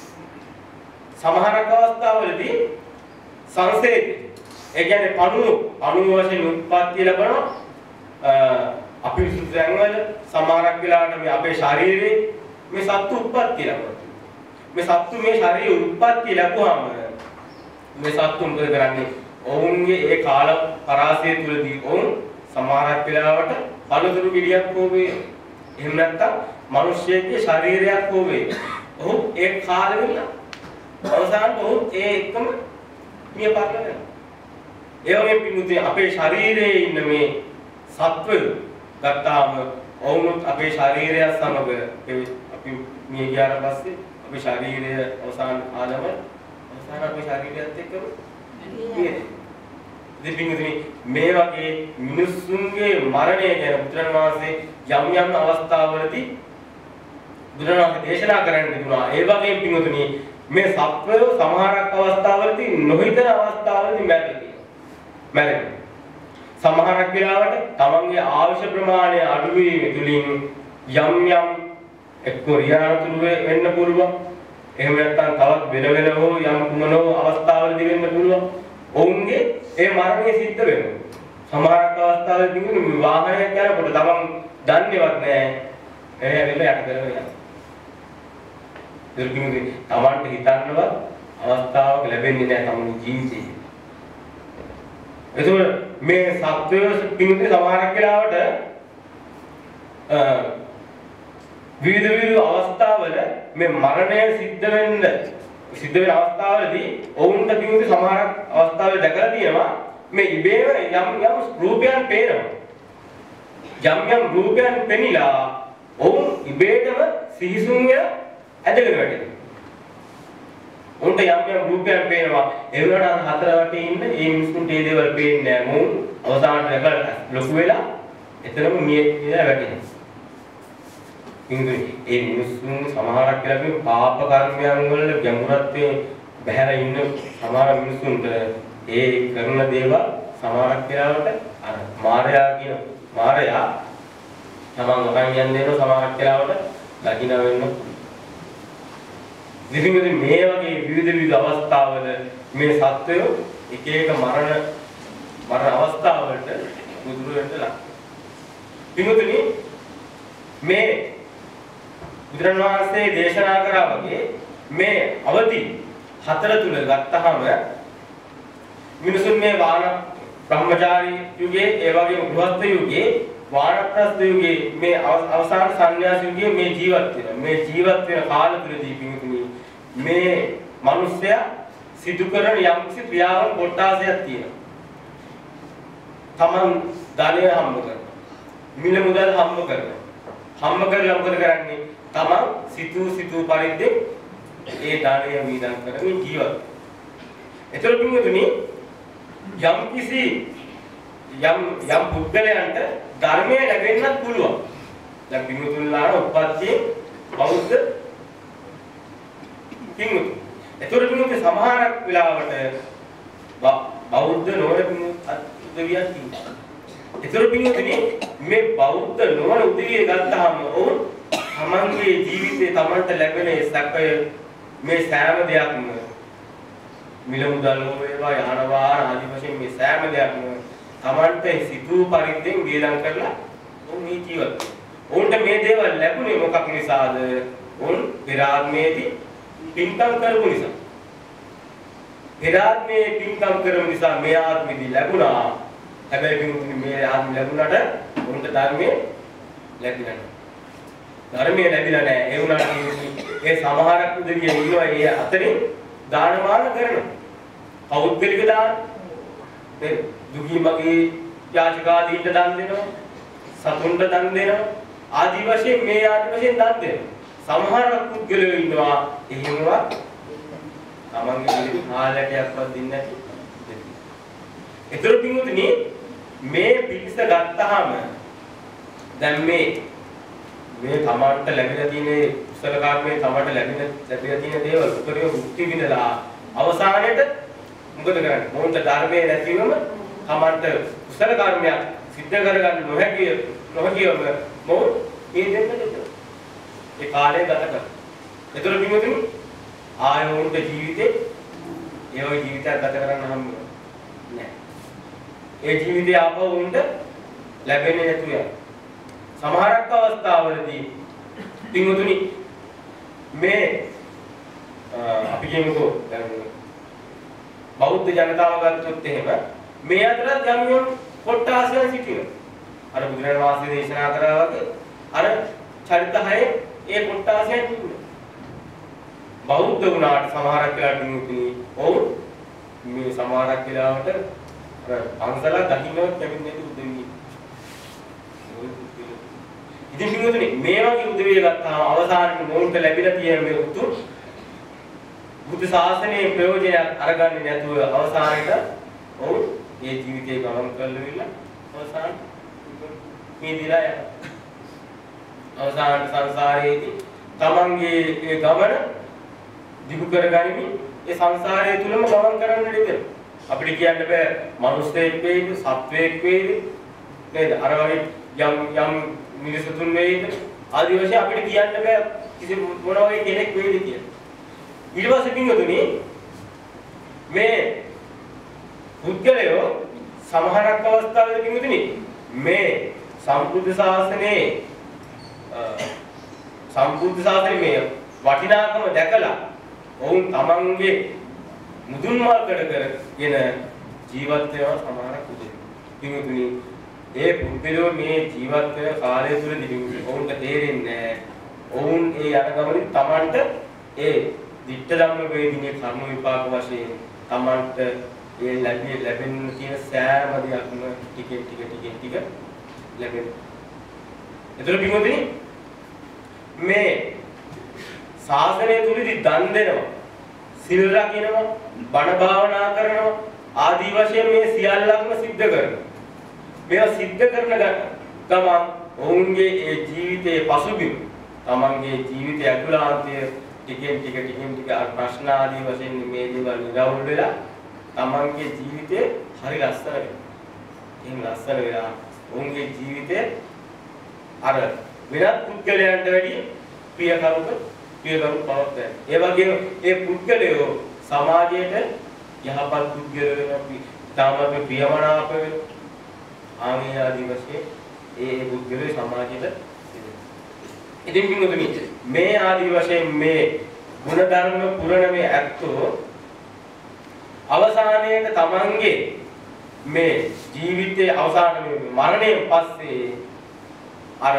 Speaker 1: සමහරක් අවස්ථාවලදී සංසේද ඒ කියන්නේ අණු වශයෙන් උප්පත්තිය ලබන අපිරිසුදු තැන්වල සමහරක් වෙලාවට මේ අපේ ශරීරයේ මේ සත්තු උප්පත්තිය ලබනවා. මේ සත්තු මේ ශරීරයේ උත්පත්ති ලැබුවාම මේ සත්තු මොකද කරන්නේ? ඔවුන්ගේ ඒ කාල පරාසය තුලදී ඔවුන් සමහරක් වෙලාවට අලුතුරු ගෙඩියක් හෝ වේ. එහෙම නැත්නම් මිනිස්සෙගේ ශරීරයක් හෝ වේ. ඔහු ඒ කාලෙවල අවසානට ඔහු ඒ එකම මිය පාරල වෙනවා. ඒ වගේ පිටුතේ අපේ ශරීරයේ ඉන්න මේ සත්වය ගත්තාම ඔවුනුත් අපේ ශරීරය සමග අපි මිය ගියාට පස්සේ අපේ ශරීරය අවසාන කාලම අවසාන අපේ ශරීරයත් එක්කම ඉතින් මේ වගේ මිනිස්සුන්ගේ මරණය ගැන බුදුරණවහන්සේ යම් අවස්ථාවලදී බුදුරණවහන්සේ දේශනා කරන්න තිබුණා. ඒ වගේම පින්වතුනි මේ සත්වය සමහරක් අවස්ථාවලදී නොහිතන අවස්ථාවලදී මැරෙනවා. සමහරක් වෙලාවට තමන්ගේ අවශ්‍ය ප්‍රමාණය අඩු වීම තුලින් යම් එක්ක රියාතුරු වෙන්න පුළුවන්. එහෙම නැත්නම් තවත් වෙන හෝ යම් කුමනෝ අවස්ථාවලදී වෙන්න පුළුවන්. ඔවුන්ගේ ඒ මරණය සිද්ධ වෙනවා. සමහරක් අවස්ථාවලදී වාහනයක් යනකොට තමන් දන්නේවත් නැහැ. එහෙම යට කරගෙන යනවා. ඒකෙන්නේ තමන්ට හිතන්නවත් අවස්ථාවක් ලැබෙන්නේ නැහැ තමන්ගේ ජීවිතේ. එතකොට මේ සත්වය පින්විතේ සමහරක් වෙලාවට විවිධ අවස්ථාවල මේ මරණය සිද්ධ වෙන අවස්ථාවලදී ඔවුන්ට පින්විතේ සමහරක් අවස්ථාවල දැකලා තියෙනවා මේ ඉබේම යම් රූපයන් පේනවා. යම් රූපයන් පෙනිලා ඔවුන් ඉබේටම සිහිසුන්ය ඇදගෙන වැටෙනවා. උන්ට යම් රූපයන් පේනවා. ඒ වුණාට හතර වටේ ඉන්න මේ මිනිස්සුන්ට ඒ දේවල් පේන්නේ නැහැ. මොවුන් අවසානට දැකලා ලොකු වෙලා එතරම් මිය වැටෙනවා. ඒ මිනිස්සුන් සමහරක් වෙලාවෙ පාප කර්මයන් වල ගැඹුරත්වයේ බැහැලා ඉන්න සමහර මිනිස්සුන්ට ඒ කරන දේවල් සමහරක් වෙලාවට අර මාරයා තමන් වකන් යන්නේ සමහරක් වෙලාවට දකින්න වෙන්න. ඉතින් මේ වගේ විවිධ අවස්ථාවල මේ සත්වය එක එක මරණ අවස්ථාවලට මුදුර වෙන්න ලක්. පිටුතුනි මේ බුදුරණවහන්සේ දේශනා කරා වගේ මේ අවදි හතර තුල ගත්තහම මිනිසුන් මේ බ්‍රහ්මචාරී යුගයේ ඒ වගේම ගෘහස්ත යුගයේ වානප්‍රස්ථ යුගයේ මේ අවසාන සංන්‍යාස යුගයේ මේ ජීවත් වෙන කාල තුලදී පිටුතුනි මේ මිනිස්සයා සිදු කරන යම්කිසි ක්‍රියාවන් කොටාසයක් තියෙනවා. තමන් ධනය හම්බ කරනවා. මිල මුදල් හම්බ කරනවා. හම්බ කරලා මොකද කරන්නේ? තමන් සිතූ පරිද්දේ ඒ ධනය වීදම් කරමින් ජීවත්. ඒතර පින්වතුනි යම් කිසි යම් පුද්ගලයන්ට ධර්මය ලැබෙන්නත් පුළුවන්. දැන් පින්වතුන්ලාට උපත්ති බෞද්ධ පින්වතුන්. ඒතර පින්වතුනි සමහරක් වෙලාවට බෞද්ධ නොවන උදවියක් ඉන්නවා. ඒතර පින්වතුනි මේ බෞද්ධ නොවන උදවිය ගත්තාම ඔවුන් තමන්ගේ ජීවිතේ තමන්ට ලැබෙන සැපය මේ සෑම දෙයක්ම මිල මුදල් වේවා යහන වාහන ආදී වශයෙන් මේ සෑම දෙයක්ම තමන්ට සිතූ පරිද්දෙන් වේදම් කරලා ඔවුන් මේ ජීවත්. ඔවුන්ට මේ දේවල් ලැබුණේ මොකක් නිසාද? ඔවුන් පෙර ආත්මයේදී පින්කම් කරපු නිසා. පෙර ආත්මයේ පින්කම් කරපු නිසා මේ ආත්මෙදී ලැබුණා. හැබැයි පින්තුනි මේ ආත්මෙ ලැබුණාට ඔවුන්ට ධර්මයේ ලැබිලා නැහැ. ධර්මයේ ලැබිලා නැහැ. ඒ වුණාට ඒ සමහරක් උදවිය ඉන්නවා ඒ අතරින් දානමාන කරනවා. පෞද්ගලික දාන මේ දුගී මගේ යාචකාදීන්ට දන් දෙනවා. සතුන්ට දන් දෙනවා. ආදි වශයෙන් මේ ආදි වශයෙන් දන් දෙනවා. සමහර පුද්ගලයෝ ඉන්නවා එහෙමවත් තමන්ගේ කාලයක්වත් දෙන්නේ නැති. ඒතර පින්වතුනි මේ පිටිස ගත්තාම දැන් මේ තමන්ට ලැබිලා තියෙන කුසල කර්මයේ තමන්ට ලැබිලා තියෙන දේවල් උපරිම මුක්ති විඳලා අවසානයේට මොකද කරන්නේ? මොන්ට ධර්මයේ නැතිවම තමන්ට කුසල කර්මයක් සිද්ධ කරගන්න නොහැකියම මොන් මේ දෙන්න ඒ කාලය ගත කරනවා. ඒතර පින්වතුනි ආයෝන්ට ජීවිතේ ඒ වගේ ජීවිතයක් ගත කරන්න හම්බ නැහැ. ඒ ජීවිතය ආපහු උන්ට ලැබෙන්නේ නැතු යනවා. සමහරක් අවස්ථාවලදී පින්වතුනි මේ අපි කියමුකෝ දැන් බෞද්ධ ජනතාව ගත්තොත් එහෙම මේ අතර යම් කොට්ටාසයන් සිටිනවා. අර බුදුරජාණන් වහන්සේ දේශනා කරා වගේ අර චරිත හයේ ඒ කොට්ටාසයන් ඉන්නවා. බෞද්ධ වුණාට සමහරක් වෙලාවට පින්වතුනි ඔව් මේ සමහරක් වෙලාවට අර අංශල දකින්නවත් කැමති නැති උදවිය. ඉතින් පින්වතුනි මේ වගේ උදවිය ගත්තාම අවසානයේ මොවුන්ට ලැබිලා තියෙන මේ උතුම් බුද්ධ ශාසනයේ ප්‍රයෝජනයක් අරගන්නේ නැතුව අවසානයේට ඔවුන් මේ ජීවිතේ ගමන් කරලා අවසාන මේ දිලා යනවා. අවසාන සංසාරයේදී තමන්ගේ ඒ ගමන දිගු කරගනිමින් ඒ සංසාරය තුලම ගමන් කරන්න දෙන්න. අපිට කියන්න බෑ මනුස්සයෙක් වේද සත්වයෙක් වේද නේද? අර වගේ යම් මිනිසුතුන් වේද ආදි වශයෙන් අපිට කියන්න බෑ කිසි මොන වගේ කෙනෙක් වේද කියලා. ඊට පස්සේ පින්වතුනි මේ පුද්ගලයෝ සමහරක් අවස්ථාවලදී පින්වතුනි මේ සම්බුද්ධ ශාසනයේ මේ වටිනාකම දැකලා ඔවුන් තමන්ගේ මුදුන් මල් කරගෙන ජීවත් වෙනවා සමහරක් උදේ. පින්වතුනි ඒ පුද්ගලයෝ මේ ජීවත් වෙන කාලය තුලදී ඔවුන්ට තේරෙන්නේ නැහැ. ඔවුන් ඒ යන ගමනින් තමන්ට ඒ දිට්ඨ ධම්ම වේදිනේ කර්ම විපාක වශයෙන් තමන්ට ඒ ලැබෙන්න තියෙන සෑම දෙයක්ම ටික ලැබෙනවා. ඒතර පින්වතුනි මේ ශාසනය තුලදී දන් දෙනවා, සිල් රකින්නවා, බණ භාවනා කරනවා ආදී වශයෙන් මේ සියල්ලක්ම සිද්ධ කරනවා. මේවා සිද්ධ කරන ගමන් ඔවුන්ගේ ඒ ජීවිතයේ පසුබිම, තමන්ගේ ජීවිතය අතුලාන්තය ටික ප්‍රශ්න ආදී වශයෙන් මේ දේවල් නිරවුල් වෙලා තමන්ගේ ජීවිතේ හරි ලස්සන වෙනවා. එහෙනම් ලස්සන වෙලා ඔවුන්ගේ ජීවිතේ අර වෙනත් පුද්ගලයන්ට වැඩි ප්‍රියකරුක බවක් දැන. ඒ වගේම ඒ පුද්ගලයෝ සමාජයට යහපත් පුද්ගලයෝ වෙනවා. තාමත් ප්‍රියමනාප වෙනවා. ආදී වශයෙන් ඒ පුද්ගලයෝ සමාජයට ඉතින් පින්වතුනි මේ ආදී වශයෙන් මේ ගුණධර්ම පුරණ මේ ඇත්තෝ අවසානයේට තමන්ගේ මේ ජීවිතයේ අවසානයේ මරණයෙන් පස්සේ අර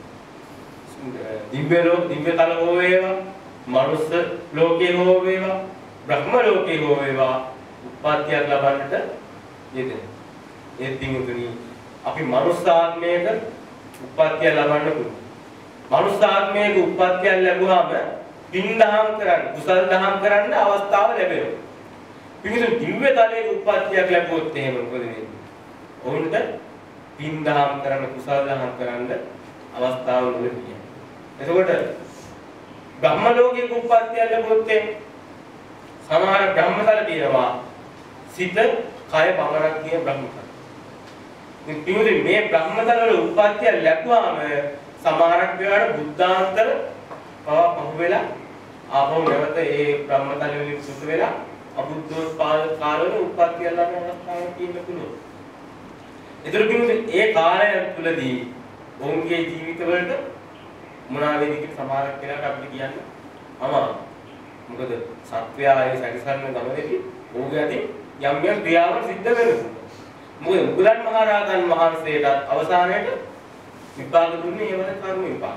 Speaker 1: දිව්‍ය තල හෝ වේවා, මනුස්ස ලෝකේ හෝ වේවා, බ්‍රහ්ම ලෝකේ හෝ වේවා උප්පත්තියක් ලබන්නට යෙදෙන. ඒ පින්වතුනි අපි මනුස්ස ආත්මයක උප්පත්තිය ලබන්න පුළුවන්. මනුස්ස ආත්මයක උප්පත්තිය ලැබුවාම පින් දහම් කරන්න, කුසල් දහම් කරන්න අවස්ථාව ලැබෙනවා. පිටුතුනි දිව්‍ය තලයේ උප්පත්තියක් ලැබුවොත් එහෙම මොකද වෙන්නේ? ඔවුන්ට පින් දහම් කරන්න කුසල දහම් කරන්න අවස්ථාව නොලැබිය. එතකොට බ්‍රහ්ම ලෝකයේ උප්පත්තිය ලැබුවොත් සමහර බ්‍රහ්මතල තියෙනවා සිත කය පමණක් කියන බ්‍රහ්මතල. ඉතින් පිටුතුනි මේ බ්‍රහ්මතල වල උප්පත්තිය ලැබුවාම සමහරක් වෙලාවට බුද්ධාන්තර පහ වෙලා ආපහු නැවත ඒ බ්‍රහ්මතල වලින් සුද්ධ වෙලා අබුද්ධෝත්පාද කාලවල උප්පත්තිය ලැබෙන අවස්ථාවක් තියෙන්න පුළුවන්. ඒතර කිව්වොත් ඒ කාලය තුලදී ඔවුන්ගේ ජීවිතවලට මොනවා වේද කියලා සමහරක් වෙලාවට අපිට කියන්න අමාරුයි. මොකද සත්‍යය සැකසන්න ගමනේදී ඔහුගේ අතින් යම් යම් ක්‍රියාවන් සිද්ධ වෙනවා. මොකද මුගලන් මහරහතන් වහන්සේට අවසානයේට විපාක දුන්නේ ඒ වගේ කර්ම විපාක.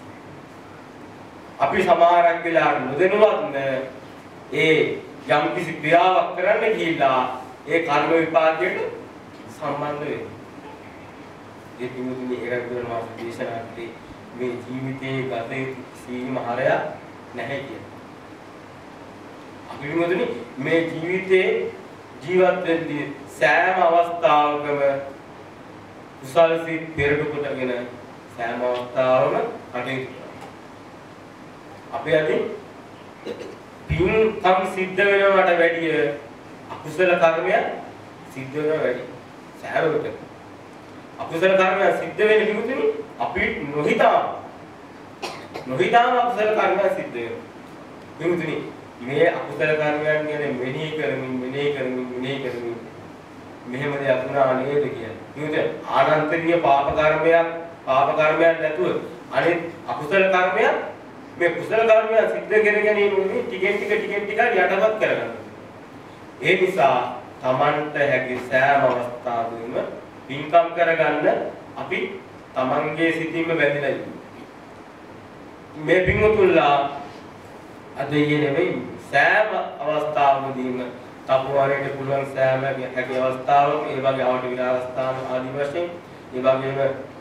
Speaker 1: අපි සමහරක් වෙලාවට නොදැනුවත්ම ඒ යම් කිසි ක්‍රියාවක් කරන්න ගිහිල්ලා ඒ කර්ම විපාකයට සම්බන්ධ වෙනවා. ඒ පිටුතුනි ඒක කරනවා දේශනාදී මේ ජීවිතයේ ගත යුතු සීම හරය නැහැ කියන. අපි පිටුතුනි මේ ජීවිතේ ජීවත් වෙද්දී සෑම අවස්ථාවකම කුසල් සිත් පෙරට කොටගෙන සෑම අවස්ථාවකම කටයුතු අපේ අතින් පින්කම් සිද්ධ වෙනවට වැඩිය අකුසල කර්මයක් සිද්ධ වෙනවා වැඩි. සෑම විටක අකුසල කර්මයක් සිද්ධ වෙන පිටුතුනි අපි නොහිතාම අකුසල කර්මයක් සිද්ධ වෙනවා. පිටුතුනි මේ අකුසල කර්මයන් ගැන මෙනෙහි කරමින් මෙහෙම දෙයක් වුණා නේද කියන්නේ. පිටුතුනි ආනන්තරීය පාප කර්මයක් නැතුව අනිත් අකුසල කර්මයක් මේ කුසල කර්මයන් සිද්ධ කර ගැනීමෙන් ටිකෙන් ටික යටපත් කරගන්නවා. ඒ නිසා තමන්ට හැකි සෑම අවස්ථාවකම පින්කම් කරගන්න අපි තමන්ගේ සිතින්ම බැඳිලා ඉන්නවා. මේ පින්වතුන්ලා අද නෙවෙයි සෑම අවස්ථාවකදීම තපුවරයට පුළුවන් සෑම හැකි අවස්ථාවක ඒ වගේ ආවට විහාරස්ථාන ආදි වශයෙන් ඒ වගේම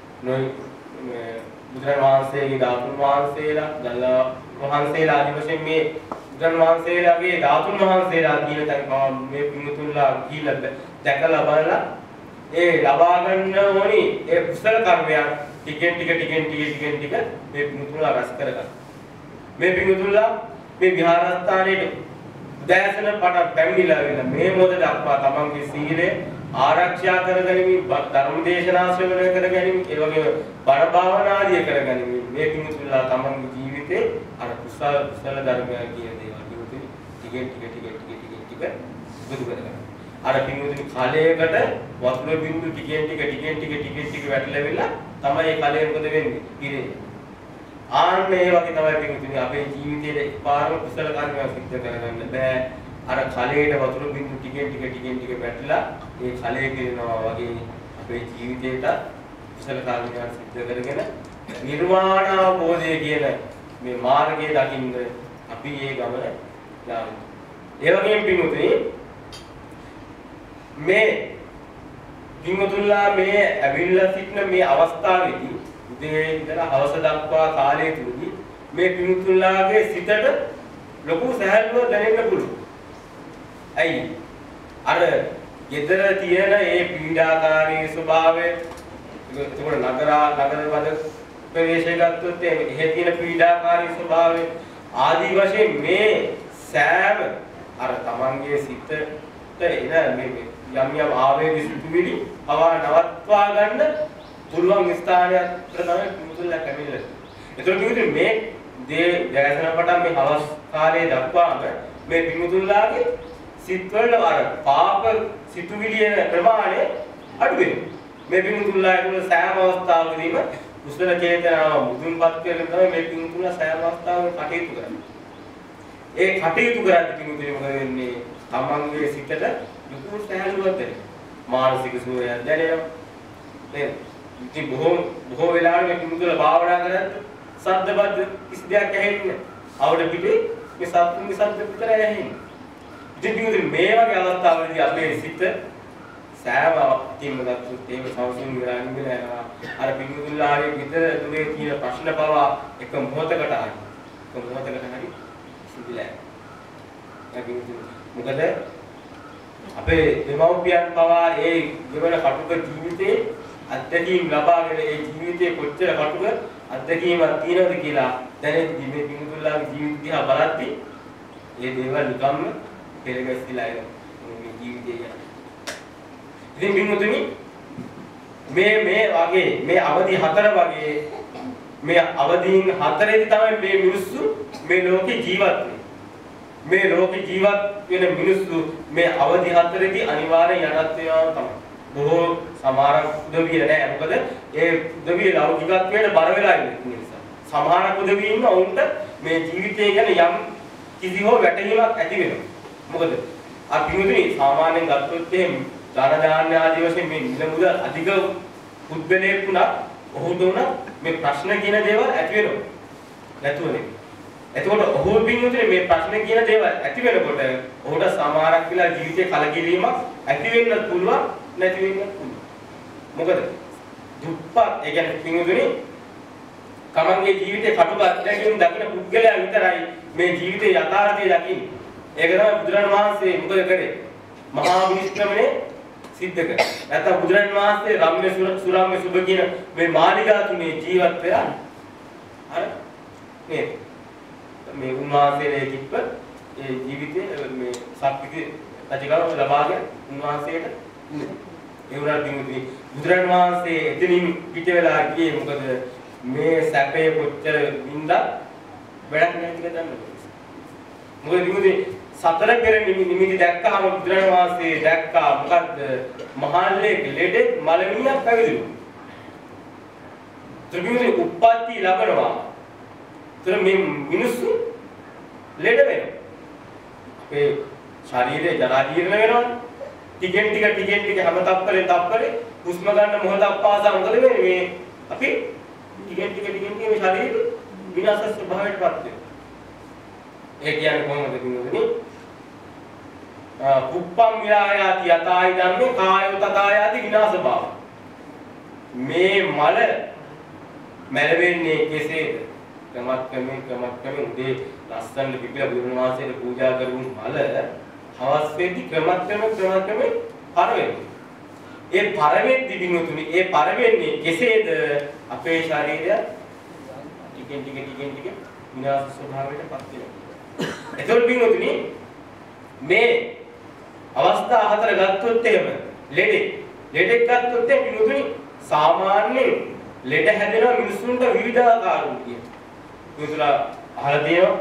Speaker 1: බුදුරන් වහන්සේගේ ධාතුන් වහන්සේලා දල්ලා වහන්සේලා ආදි වශයෙන් මේ බුදුරන් වහන්සේලාගේ ධාතුන් වහන්සේලා කියන තැන මේ පින්තුල්ලා කියලා දැකලා බලලා ඒ ලබා ගන්න ඕනි ඒ කුසල කර්මයන් ටිකෙන් ටික මේ පින්තුල්ලා රැස් කරගන්න. මේ පින්තුල්ලා මේ විහාරස්ථානයේ උදෑසන පට පැමිණිලා වෙන මේ මොහොත දක්වා තමන්ගේ සීලය ආරක්ෂා කරගනිමින් ධර්ම දේශනා ශ්‍රවණය කරගනිමින් ඒ වගේම බණ භාවනා ආදිය කරගනිමින් මේ පිණුතුල්ලා තමන්ගේ ජීවිතේ අර කුසල ධර්මයන් කියන දේවල් පිණුතුනි ටිකෙන් ටික බුදු කරගන්න. අර පිණුතුනි කාලයකට වතුර බින්දු ටිකෙන් ටික වැටලෙවිලා තමයි ඒ කාලය මොකද වෙන්නේ? ඉරේ. ආන්න ඒ වගේ තමයි පිණුතුනි අපේ ජීවිතයේ පාරම කුසල කර්මයක් සිද්ධ කරගන්න බෑ. අර කලයට වතුර බින්දු ටිකෙන් ටික වැටලා ඒ කලය කියනවා වගේ අපේ ජීවිතේට කුසල කර්මයන් සිද්ධ කරගෙන නිර්වාණ අවබෝධය කියන මේ මාර්ගය දකින්න අපි මේ ගමන යනවා. ඒ වගේම පින්වතුනි මේ පින්වතුන්ලා මේ ඇවිල්ලා සිටින මේ අවස්ථාවේදී උදේ ඉඳලා හවස දක්වා කාලය තුලදී මේ පින්වතුන්ලාගේ සිතට ලොකු සැහැල්ලුවක් දැනෙන්න පුළුවන්. ඇයි අර ගෙදර තියෙන ඒ පීඩාකාරී ස්වභාවය එතකොට නගර වද ප්‍රවේශය ගත්තොත් එහෙ තියෙන පීඩාකාරී ස්වභාවය ආදි වශයෙන් මේ සෑම අර තමන්ගේ සිතට එන මේ යම් ආවේග සිතුවිලි පවා නවත්වා ගන්න පුළුවන් ස්ථානයක් තමයි මුතුල්ලා කැමිලා. ඒතකොට කිව්වේ මේ දැසන පටන් මේ හවස් කාලයේ දක්වාම මේ පිමුතුල්ලාගේ සිත්වල අර පාප සිතුවිලි ප්‍රමාණය අඩු වෙනවා. මේ පිමුතුල්ලා තුළ සෑම අවස්ථාවකදීම කුසල චේතනාව මුදුන්පත් කරගෙන තමයි මේ පිමුතුල්ලා සෑම අවස්ථාවකම කටයුතු කරන්නේ. ඒ කටයුතු කරද්දී පිමුතුල්ලා මොකද වෙන්නේ? තමන්ගේ සිතට දුක සැහැල්ලුවක් දැනෙනවා. මානසික සුවයක් දැනෙනවා. නේද? ඉතින් බොහෝ වෙලාවට මේ පිමුතුල්ලා භාවනා කරද්දී සද්දබද්ද කිසි දෙයක් ඇහෙන්නේ නැහැ. අවුල පිටේ මේ සත්තුන්ගේ සද්ද විතරයි ඇහෙන්නේ. ඉතින් මේ වගේ අවස්ථාවලදී අපේ සිත සෑම අවස්ථාවකදීම තේම සංසුන් විරාගින් වෙනවා. අර පිටුදුල්ලාගේ විතර දුරේ තියෙන ප්‍රශ්න පවා එක මොහොතකට හරි සිදුලා. මොකද අපේ දෙමව්පියන් පවා ඒ ජීවන කටුක ජීවිතේ අත්දැකීම් ලබාගෙන ඒ ජීවිතේ කොච්චර කටුක අත්දැකීමක් තියෙනවද කියලා දැනෙද්දි මේ පින්තුල්ලාගේ ජීවිත දිහා බලද්දි ඒ දේවල් නිකම්ම පෙරගැස්සිලා එන මේ ජීවිතය ගැන. ඉතින් පින්තුනි මේ වගේ මේ අවදි හතර වගේ මේ අවදීන් හතරේදී තමයි මේ මිනිස්සු මේ ලෝකේ ජීවත් වෙන්නේ. මේ ලෝකේ ජීවත් වෙන මිනිස්සු මේ අවදි හතරේදී අනිවාර්යෙන් යටත් වෙනවා තමයි. බොහෝ සමහර උදවිය නැහැ. මොකද ඒ උදවිය ලෞකිකත්වයට බර වෙලා ඉන්න නිසා. සමහර උදවිය ඉන්න උන්ට මේ ජීවිතය ගැන යම් කිසි හෝ වැටහීමක් ඇති වෙනවා. මොකද අපි මුදුනේ සාමාන්‍යයෙන් ගත්තොත් එහෙම ධන දාන්න ආදී වශයෙන් මේ මිල මුදල් අධික පුද්ගලයෙක් වුණා ඔහුට උන මේ ප්‍රශ්න කියන දේවල් ඇති වෙනවා. නැතුවනේ. එතකොට ඔහු පින්වතුනි මේ ප්‍රශ්න කියන දේවල් ඇති වෙනකොට ඔහුට සමහරක් වෙලා ජීවිතේ කලකිරීමක් ඇති වෙන්නත් පුළුවන් නැති වෙන්නත් පුළුවන්. මොකද දුප්පත් ඒ කියන්නේ පින්වතුනි තමන්ගේ ජීවිතේ කටුක අත්දැකීම් දකින පුද්ගලයා විතරයි මේ ජීවිතේ යථාර්ථය දකින්නේ. ඒක තමයි බුදුරණන් වහන්සේ මොකද කරේ? මහා විනිශ්චයනේ සිද්ධ කරේ. නැත්නම් බුදුරණන් වහන්සේ රම්‍ය සුරම්‍ය සුභ කියන මේ මාලිගා තුනේ ජීවත් වෙලා අර මේ උන්වහන්සේගේ කිප්ප ඒ ජීවිතයේ මේ සත්‍විති රජකම ලබාගෙන උන්වහන්සේට ඒ වුණා දිනුති බුදුරණන් වහන්සේ එතනින් පිට වෙලා ගියේ මොකද මේ සැපේ කොච්චර වින්දා වැඩක් නැහැ කියලා දන්නවද? මොකද දිනුති සතර පෙර නිමිති දැක්කහම බුදුරණන් වහන්සේ දැක්කා මොකද්ද මහල්ලේ ලෙඩේ මලමිණියක් පැවිදිලු. ත්‍රිවිධ උප්පත්ති ලැබනවා. තර මේ මිනිස්සු ලෙඩ වෙනවා. අපේ ශරීරය ජරා ජීර්ණ වෙනවා. ටිකෙන් ටික හැම තප්පරේ හුස්ම ගන්න මොහොතක් පාසා මොකද වෙන්නේ මේ අපි ටිකෙන් ටික මේ ශරීරය විනාශ ස්වභාවයටපත් වෙනවා. ඒ කියන්නේ කොහොමද කියන්නේ? කුප්පම් විරායාති යතයි ධම්මේ කායෝ තථායාති විනාශ භාව. මේ මල මැලවෙන්නේ කෙසේද? ක්‍රමක්‍රමයෙන් උදේ ලස්සන පිපිලා බුදුන් වහන්සේට පූජා කරුණු මල හවස් වෙද්දී ක්‍රමක්‍රමයෙන් පර වෙනවා. ඒ පර වෙද්දී බිනුතුනි ඒ පර වෙන්නේ කෙසේද? අපේ ශරීරය ටිකෙන් ටික විනාශ ස්වභාවයටපත් වෙනවා. එතකොට බිනුතුනි මේ අවස්ථා හතර ගත්තොත් එහෙම ලෙඩෙක් ගත්තොත් එහෙම බිනුතුනි සාමාන්‍යයෙන් ලෙඩ හැදෙනවා මිනිසුන්ට විවිධාකාර වූ විතර අහලා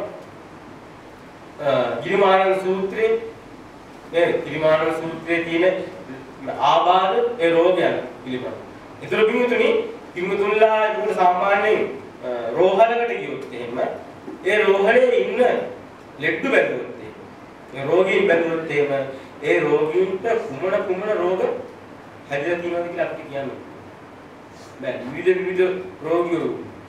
Speaker 1: තියෙනවා ගිරිමානන් සූත්‍රයේ මේ ගිරිමානන් සූත්‍රයේ තියෙන ආබාධ ඒ රෝගයන් පිළිබඳ. ඒතර පින්තුන්ලා ඒක සාමාන්‍යයෙන් රෝහලකට ගියොත් එහෙම ඒ රෝහලේ ඉන්න ලෙඩ බැලුවොත් ඒ රෝගීන් බැලුවොත් එහෙම ඒ රෝගීන්ට කුමන රෝග හැදලා තියෙනවද කියලා අපිට කියන්න බෑ. විවිධ රෝගියෝ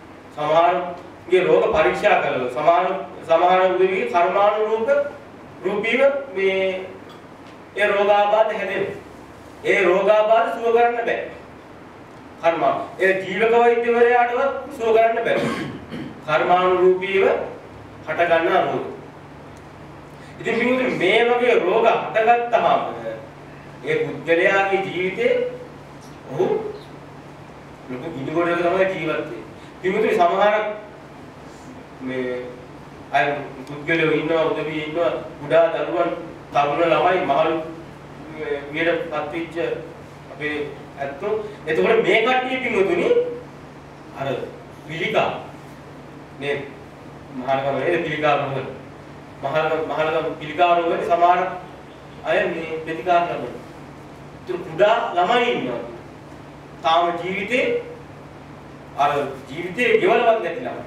Speaker 1: සමහරගේ රෝග පරීක්ෂා කළා. සමහර උදවිගේ කර්මානුරූප රූපීව මේ ඒ රෝගාබාධ හැදෙනවා. ඒ රෝගාබාධ සුව කරන්න බෑ. කර්ම ඒ ජීවක වෛද්‍යවරයාටවත් සුව කරන්න බෑ. කර්මානුරූපීව හට ගන්නා රෝග. ඉතින් මේ වගේ රෝග හටගත්තාම ඒ පුද්ගලයාගේ ජීවිතේ ඔහු ලොකු ගිනිගොඩක තමයි ජීවත් වෙන්නේ. පිටුතුනේ සමහර මේ අය පුද්ගලයෝ ඉන්නවා උදවිය ඉන්නවා කුඩා දරුවන් තරුණ ළමයි මහලු වියටපත් වෙච්ච අපේ ඇත්තෝ එතකොට මේ කට්ටිය පිටුතුනේ අර පිළිකා මේ මහලකම නේද පිළිකා රෝග මහලකම පිළිකා රෝගනේ සමහර අය මේ ප්‍රතිකාර කරනවා. ඒ කුඩා ළමයි ඉන්නවා තාම ජීවිතේ ගෙවලවත් නැති ළමයි.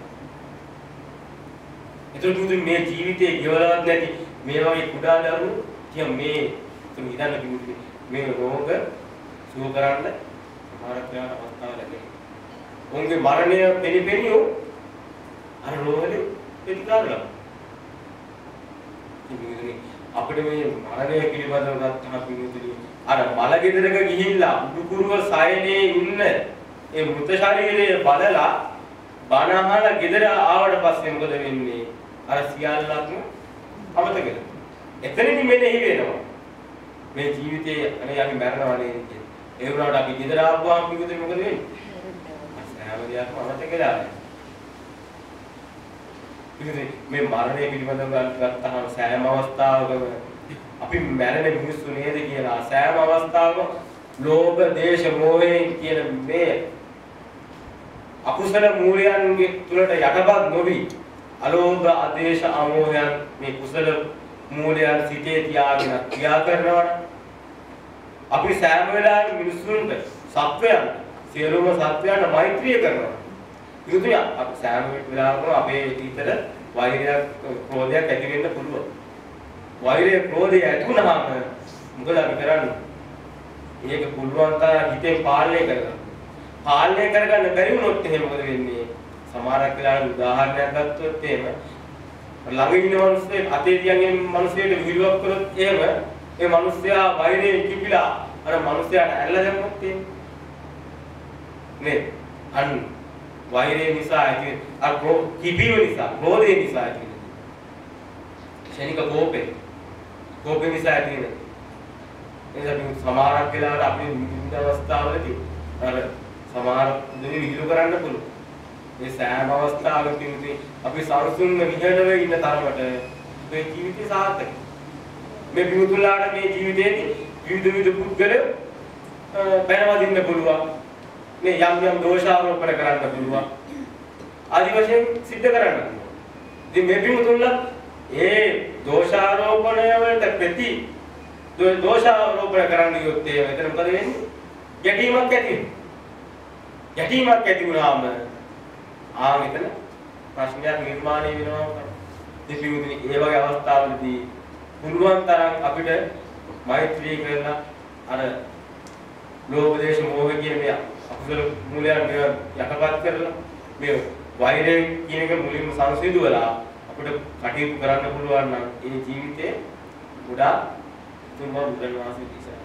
Speaker 1: ඒතකොට මේ ජීවිතේ ගෙවලවත් නැති මේ වගේ කුඩා දරුවෝ කිය මේ තුන් ඉඳන් කිව්වේ මේ රෝග සුව කරන්න සමහර ක්‍රියාවට අවස්ථාව ලැබෙනවා. උන්ගේ මරණය පෙනිපෙනියෝ අර රෝගලේ ප්‍රතිකාර ලබනවා. අපිට මේ මරණය පිළිබඳව ගත්තම පිළිතුරු අර මල ගෙදරක ගිහිල්ලා උඩුකුරුව සයනේ ඉන්න ඒ මృత ශරීරය බලලා බණ අහලා ගෙදර ආවට පස්සේ මොකද වෙන්නේ? අර සියල්ලක්ම අමතක වෙනවා. එතනදි මෙනෙහි වෙනවා. මේ ජීවිතේ අනේ අපි මරනවා නේද කියලා. ඒ වුණාට අපි ගෙදර ආපුවාම පිටුතුනි මොකද වෙන්නේ? හැම දෙයක්ම අමතක වෙලා යනවා. ඉතින් මේ මරණය පිළිබඳව ගත්තාම සෑම අවස්ථාවකම අපි මැරෙන මිනිස්සු නේද කියලා සෑම අවස්ථාවකම ලෝභ, දේශ, මෝහයෙන් කියන මේ අකුසල මූලයන්ගේ තුලට යටපත් නොවි අලෝභ, ආදේශ, අමෝහයන් මේ කුසල මූලයන් සිටේ තියාගෙන ක්‍රියා කරනවා. අපි සෑම වෙලාවෙම මිනිසුන්ට සත්වයන්ට සියලුම සත්වයන්ට මෛත්‍රිය කරනවා. ඉතින් අපි සෑම වෙලාවකම අපේ හිතට වෛරයක්, ක්‍රෝධයක් ඇති වෙන්න පුළුවන්. වෛරය, ක්‍රෝධය ඇති වුණාම මොකද අපි කරන්නේ? ඒක පුළුවන් තරම් හිතෙන් පාලනය කරගන්න. පාලනය කරගන්න බැරි වුණොත් එහෙනම් මොකද වෙන්නේ? සමහරක් වෙලාවට උදාහරණයක් ගත්තොත් එහෙම ළඟ ඉන්න මිනිස්සේ අතේ තියන් මිනිස්සෙට විහිළුවක් කළොත් එහෙම ඒ මිනිස්සයා වෛරයෙන් කිපිලා අර මිනිස්සයාට ඇල්ල දැම්මොත් එහෙම නේ අන්න වෛරය නිසා ඇති අර කිපීම නිසා, ක්‍රෝධය නිසා ඇති ශනික කෝපේ නිසා ඇති වෙන එනිසා මේ සමහරක් වෙලාවට අපි විවිධ අවස්ථාවලදී අර සමහර දෙවි විහිළු කරන්න පුළුවන්. මේ සෑම අවස්ථාවකදී අපි සාරසුන්ව නිහඬව ඉන්න තරමට මේ ජීවිතය සාර්ථකයි. මේ පිටුලාට මේ ජීවිතයේදී විවිධ පුද්ගලයෝ බැනවදින්න පුළුවන්. මේ යම් දෝෂාරෝපණ කරන්න පුළුවන්. ආදි වශයෙන් සිද්ධ කරන්න පුළුවන්. ඉතින් මේ පිටුලා ඒ දෝෂාරෝපණය වලට ප්‍රති දෝෂාරෝපණ කරන්න ගියොත් ඒ එතන මොකද වෙන්නේ? ගැටීමක් ඇති වෙනවා. ගැටීමක් ඇති වුණාම මෙතන ප්‍රශ්නයක් නිර්මාණය වෙනවා. දෙපියුතුනි ඒ වගේ අවස්ථාවලදී පුළුවන් තරම් අපිට මෛත්‍රී කරලා අර ලෝභ, දේශ, මෝහ කියන මේ අකුසල මූලයන් යටපත් කරලා මේ වෛරය කියන එක මුලින්ම සංසිඳුවලා අපිට කටයුතු කරන්න පුළුවන් නම් ඒ ජීවිතේ ගොඩාක් තුන්වර බුදුන් වහන්සේ දේශනා.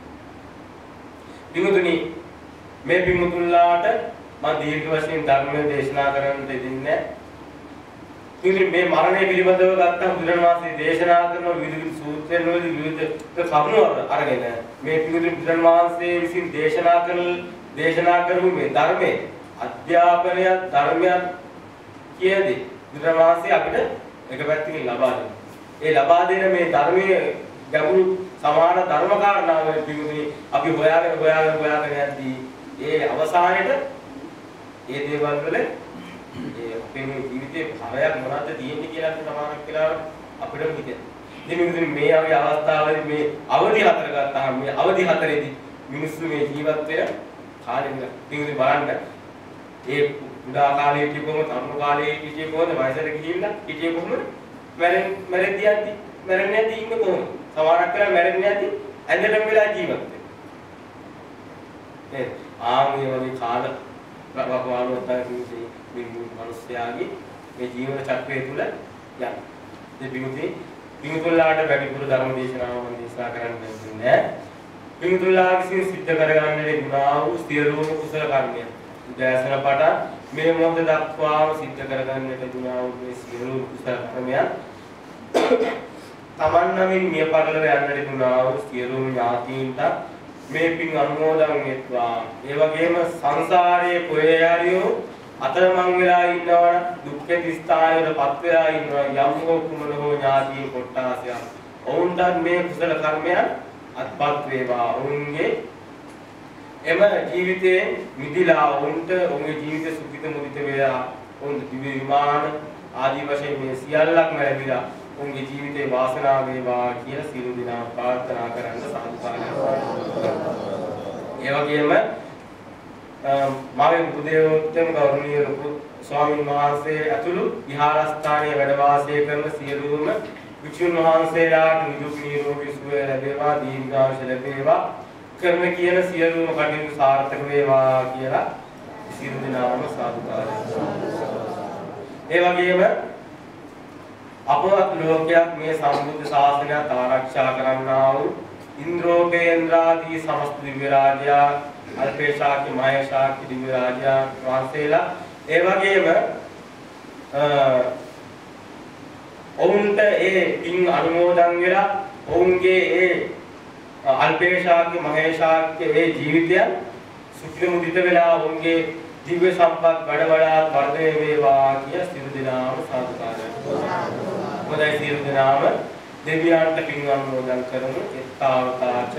Speaker 1: පිටුතුනි මේ පිටුතුන්ලාට මම දීර්ඝ වශයෙන් ධර්මය දේශනා කරන්න දෙන්නේ නැහැ. මේ මරණය පිළිබඳව ගත්තම බුදුන් වහන්සේ දේශනා කරන විවිධ සූත්‍රයන් වල විවිධ කරුණු අරගෙන මේ පිළිතුරු බුදුන් වහන්සේ විසින් දේශනා කරපු මේ ධර්මයේ අධ්‍යාපනය ධර්මයක් කියදී බුදුන් වහන්සේ අපිට එක පැත්තකින් ලබා දෙනවා. ඒ ලබා දෙන මේ ධර්මයේ ගැඹුරු සමාන ධර්ම කාරණාවල පිළිතුරු අපි හොයාගෙන යද්දී ඒ අවසානයේට ඒ දේවල් වල ඒ අපේ ජීවිතේ භාවයක් මොනවද තියෙන්නේ කියලා සමානක් කියලා අපිට හිතෙනවා. ඉතින් මේ වගේ අවස්ථාවලදී මේ අවදි හතර ගත්තාම මේ අවදි හතරේදී මිනිස්සු මේ ජීවත් වෙන කාලෙ ඉතින් බලන්න ඒ උදා කාලේ හිටිය කොහොමද තරුණ කාලේ හිටිය කොහොමද වයසට ගිහිල්ලා හිටිය කොහොමද මැරෙන්නේ නැති ඉන්නේ කොහොමද සමහරක් වෙලා මැරෙන්නේ නැති ඇඳටම වෙලා ජීවත් වෙනවා. ඒ මේ වගේ කාල වකවානුවක් තමයි මේ මිනිස්යාගේ මේ ජීවන චක්‍රය තුළ යන්නේ. ඒ පිටුතුල්ලාට වැඩිපුර ධර්ම දේශනාව මම දේශනා කරන්න දෙන්නේ. පිටුතුල්ලා විසින් සිද්ධ කරගන්නේ ගුණා වූ සියලුම කුසල කර්මයන්. උදෑසන පටන් මේ මොහොත දක්වාම සිද්ධ කරගන්නට ගුණා වූ මේ සියලුම කුසල කර්මයන් තමන් නමින් මිය පරලව යන්නට ගුණා වූ සියලුම ඥාතීන්ට මේ පින් අනුමෝදන් වෙත්වා. ඒ වගේම සංසාරයේ කොහේයාරියෝ අතරමං වෙලා ඉන්නවනම් දුක්ඛ ස්ථායවලපත් වෙලා ඉන්නවා යම් හෝ කුමන හෝ ඥාතිය කොට්ටාසයක්. ඔවුන්ට මේ කුසල කර්මයන් අත්පත් වේවා. ඔවුන්ගේ එම ජීවිතේ මිදිලා ඔවුන්ට ඔවුන්ගේ ජීවිත සුඛිත මුදිත වේවා. ඔවුන් දිව්‍ය විමාන ආදී වශයෙන් මේ සියල්ලක්ම ලැබිලා ඔවුන්ගේ ජීවිතේ වාසනාව වේවා කියලා සියලු දෙනා ප්‍රාර්ථනා කරන්න සාදුකාරය. ඒ වගේම මාගේ බුදේවෝත්තම ගෞරවනීය ලොකු ස්වාමීන් වහන්සේ ඇතුළු විහාරස්ථානයේ වැඩ වාසය කරන සියලුම විචුන් වහන්සේලාට නිදුක් නිරෝගී සුවය ලැබේවා දීර්ඝායුෂ ලැබේවා කරන කියන සියලුම කටයුතු සාර්ථක වේවා කියලා සියලු දෙනාම සාදුකාරය. ඒ වගේම අපවත් ලෝකයක් මේ සම්බුද්ධ ශාසනය ආරක්ෂා කරන්නා වූ ඉන්ද්‍රෝපේන්ද්‍රාදී සමස්ත දිව්‍ය රාජයා අල්පේශාක්‍ය මහේශාක්‍ය දිව්‍ය රාජයා වහන්සේලා ඒ වගේම ඔවුන්ට ඒ පින් අනුමෝදන් වෙලා ඔවුන්ගේ ඒ අල්පේශාක්‍ය මහේශාක්‍ය ඒ ජීවිතය සුඛ මුදිත වෙලා වුන්ගේ දිව්‍ය සම්පත් වඩ වඩාත් වර්ධනය වේවා කිය සියලු දෙනාම සාදුකාරය. මොදයි සියලු දෙනාම දෙවියන්ට පින් අනුමෝදන් කරමු. එත්තාවතාච